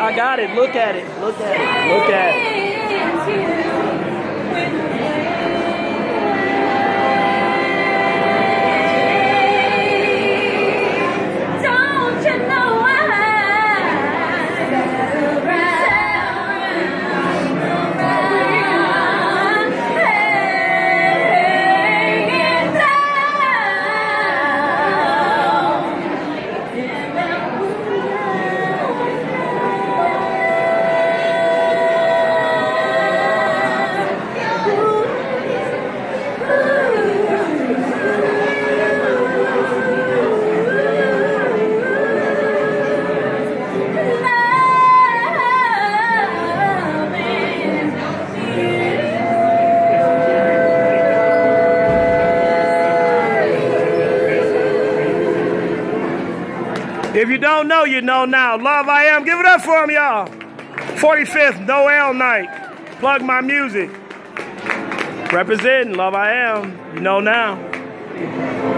I got it. Look at it. Look at it. Look at it. If you don't know, you know now. Love I Am. Give it up for him, y'all. 45th Noel night. Plug my music. Representing Love I Am. You know now.